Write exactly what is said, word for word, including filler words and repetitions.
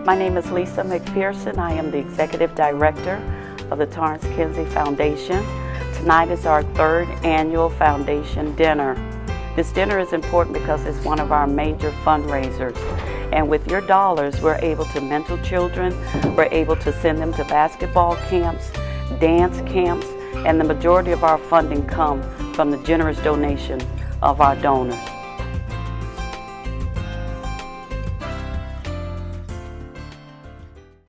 My name is Lisa McPherson. I am the Executive Director of the Tarence Kinsey Foundation. Tonight is our third annual Foundation Dinner. This dinner is important because it's one of our major fundraisers. And with your dollars, we're able to mentor children, we're able to send them to basketball camps, dance camps, and the majority of our funding comes from the generous donation of our donors.